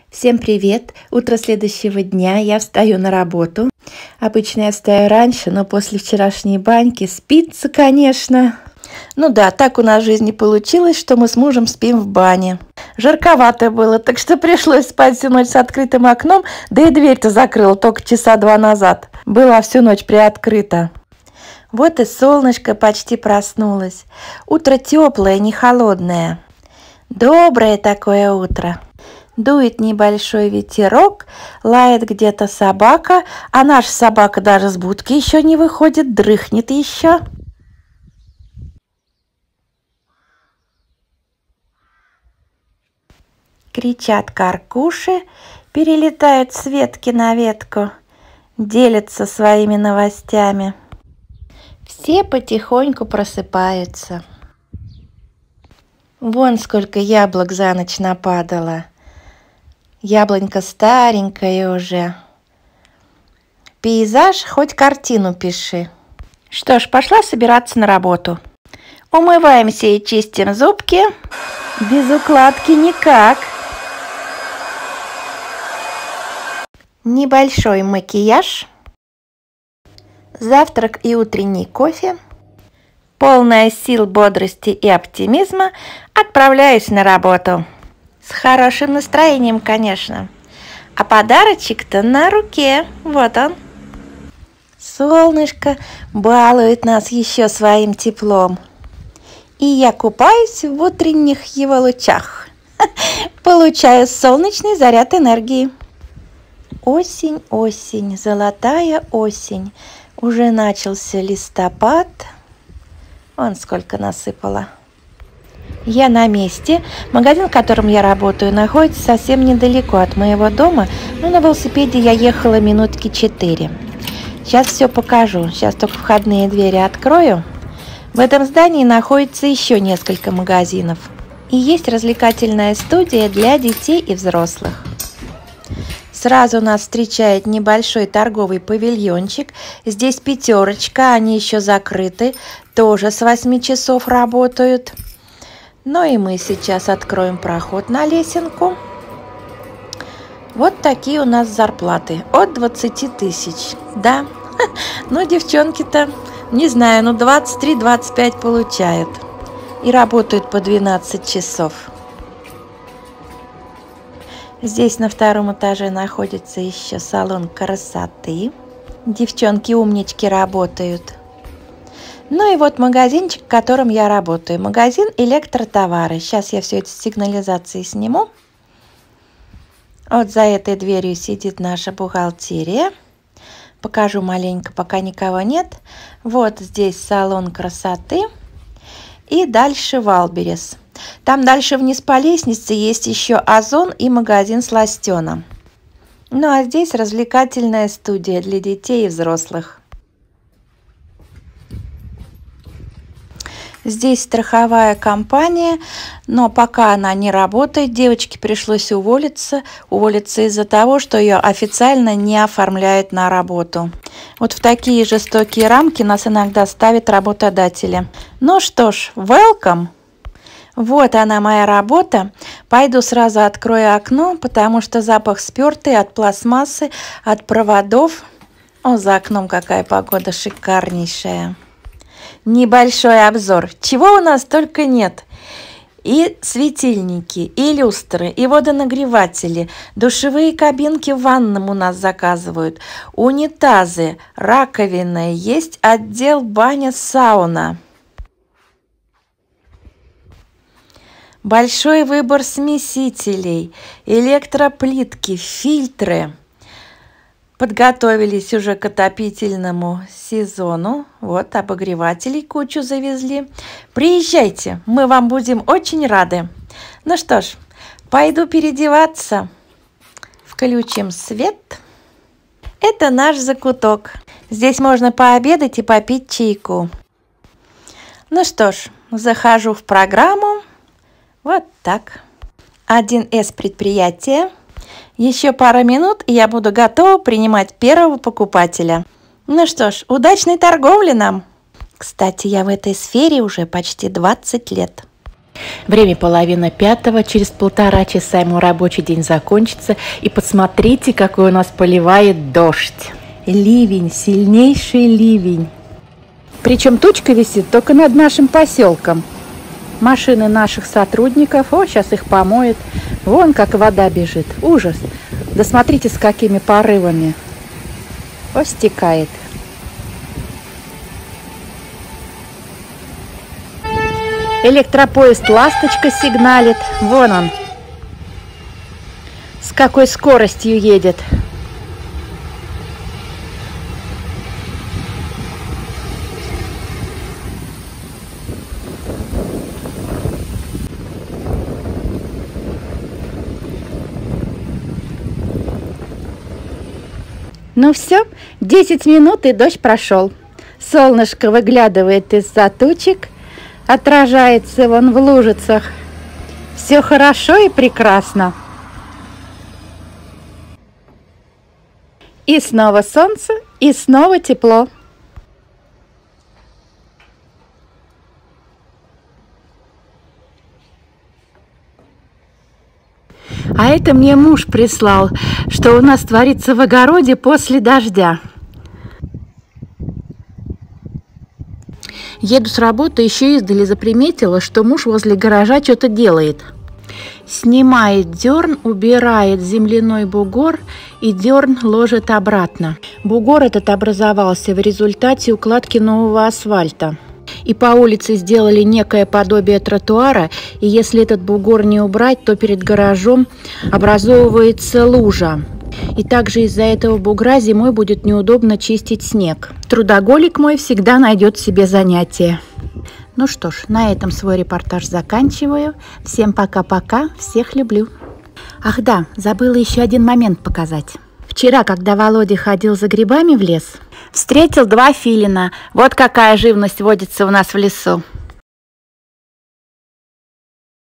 Всем привет! Утро следующего дня, я встаю на работу. Обычно я встаю раньше, но после вчерашней баньки спится, конечно. Ну да, так у нас в жизни получилось, что мы с мужем спим в бане. Жарковато было, так что пришлось спать всю ночь с открытым окном, да и дверь-то закрыла только часа 2 назад. Была всю ночь приоткрыта. Вот и солнышко почти проснулось. Утро теплое, не холодное. Доброе такое утро. Дует небольшой ветерок, лает где-то собака, а наша собака даже с будки еще не выходит, дрыхнет еще. Кричат каркуши, перелетают с ветки на ветку, делятся своими новостями. Все потихоньку просыпаются. Вон сколько яблок за ночь нападало. Яблонька старенькая уже. Пейзаж, хоть картину пиши. Что ж, пошла собираться на работу. Умываемся и чистим зубки. Без укладки никак. Небольшой макияж. Завтрак и утренний кофе. Полная сил, бодрости и оптимизма отправляюсь на работу. С хорошим настроением, конечно. А подарочек-то на руке. Вот он. Солнышко балует нас еще своим теплом. И я купаюсь в утренних его лучах. Получаю солнечный заряд энергии. Осень, осень, золотая осень. Уже начался листопад. Вон сколько насыпало. Я на месте. Магазин, в котором я работаю, находится совсем недалеко от моего дома. Но на велосипеде я ехала минутки 4. Сейчас все покажу. Сейчас только входные двери открою. В этом здании находится еще несколько магазинов. И есть развлекательная студия для детей и взрослых. Сразу нас встречает небольшой торговый павильончик. Здесь пятерочка, они еще закрыты. Тоже с 8 часов работают. Ну и мы сейчас откроем проход на лесенку. Вот такие у нас зарплаты. От 20 тысяч. Да, ну девчонки-то, не знаю, 23-25 получают. И работают по 12 часов. Здесь на втором этаже находится еще салон красоты. Девчонки-умнички работают. Ну и вот магазинчик, в котором я работаю. Магазин электротовары. Сейчас я все это с сигнализацией сниму. Вот за этой дверью сидит наша бухгалтерия. Покажу маленько, пока никого нет. Вот здесь салон красоты. И дальше Валберес. Там дальше вниз по лестнице есть еще Озон и магазин Сластена. Ну а здесь развлекательная студия для детей и взрослых. Здесь страховая компания, но пока она не работает, девочке пришлось уволиться. Уволиться из-за того, что ее официально не оформляют на работу. Вот в такие жестокие рамки нас иногда ставят работодатели. Ну что ж, welcome! Вот она, моя работа. Пойду сразу открою окно, потому что запах спертый от пластмассы, от проводов. О, за окном какая погода шикарнейшая. Небольшой обзор. Чего у нас только нет. И светильники, и люстры, и водонагреватели, душевые кабинки в ванном у нас заказывают, унитазы, раковины, есть отдел баня-сауна. Большой выбор смесителей, электроплитки, фильтры. Подготовились уже к отопительному сезону. Вот, обогревателей кучу завезли. Приезжайте, мы вам будем очень рады. Ну что ж, пойду переодеваться. Включим свет. Это наш закуток. Здесь можно пообедать и попить чайку. Ну что ж, захожу в программу. Вот так. 1С предприятие. Еще пара минут, и я буду готова принимать первого покупателя. Ну что ж, удачной торговли нам! Кстати, я в этой сфере уже почти 20 лет. Время 4:30, через 1,5 часа мой рабочий день закончится. И посмотрите, какой у нас поливает дождь. Ливень, сильнейший ливень. Причем тучка висит только над нашим поселком. Машины наших сотрудников, сейчас их помоет. Вон как вода бежит, ужас. Да смотрите, с какими порывами. Стекает. Электропоезд «Ласточка» сигналит. Вон он. С какой скоростью едет. Ну все, 10 минут и дождь прошел. Солнышко выглядывает из-за тучек, отражается вон в лужицах. Все хорошо и прекрасно. И снова солнце, и снова тепло. А это мне муж прислал, что у нас творится в огороде после дождя. Еду с работы, еще издали заприметила, что муж возле гаража что-то делает. Снимает дерн, убирает земляной бугор и дерн ложит обратно. Бугор этот образовался в результате укладки нового асфальта. И по улице сделали некое подобие тротуара, и если этот бугор не убрать, то перед гаражом образовывается лужа. И также из-за этого бугра зимой будет неудобно чистить снег. Трудоголик мой всегда найдет себе занятие. Ну что ж, на этом свой репортаж заканчиваю. Всем пока-пока, всех люблю. Ах да, забыла еще один момент показать. Вчера, когда Володя ходил за грибами в лес, встретил 2 филина. Вот какая живность водится у нас в лесу.